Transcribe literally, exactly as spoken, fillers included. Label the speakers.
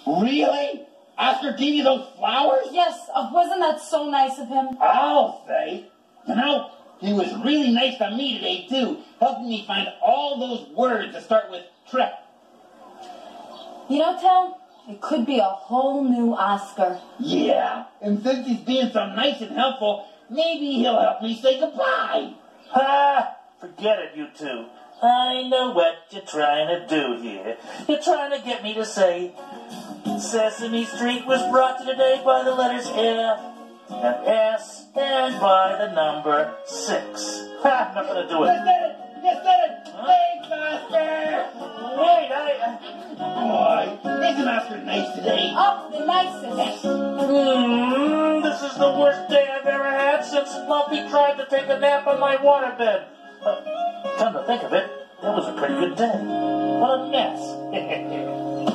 Speaker 1: Really? Oscar gave you those flowers?
Speaker 2: Yes, uh, wasn't that so nice of him?
Speaker 1: I'll say. You know, he was really nice to me today, too, helping me find all those words that start with trip.
Speaker 2: You know, Tel, it could be a whole new Oscar.
Speaker 1: Yeah, and since he's being so nice and helpful, maybe he'll help me say goodbye.
Speaker 3: Ha! Forget it, you two. I know what you're trying to do here. You're trying to get me to say Sesame Street was brought to today by the letters F and S and by the number six. Ha! Not gonna do
Speaker 1: You
Speaker 3: it.
Speaker 1: said it! You said it!
Speaker 3: Huh?
Speaker 1: Thanks, Oscar!
Speaker 3: Wait, I...
Speaker 1: Boy, isn't Oscar nice today?
Speaker 2: Oh, the nicest.
Speaker 3: Hmm, this is the worst day I've ever had since Fluffy tried to take a nap on my waterbed. Uh, come to think of it, that was a pretty good day. What a mess.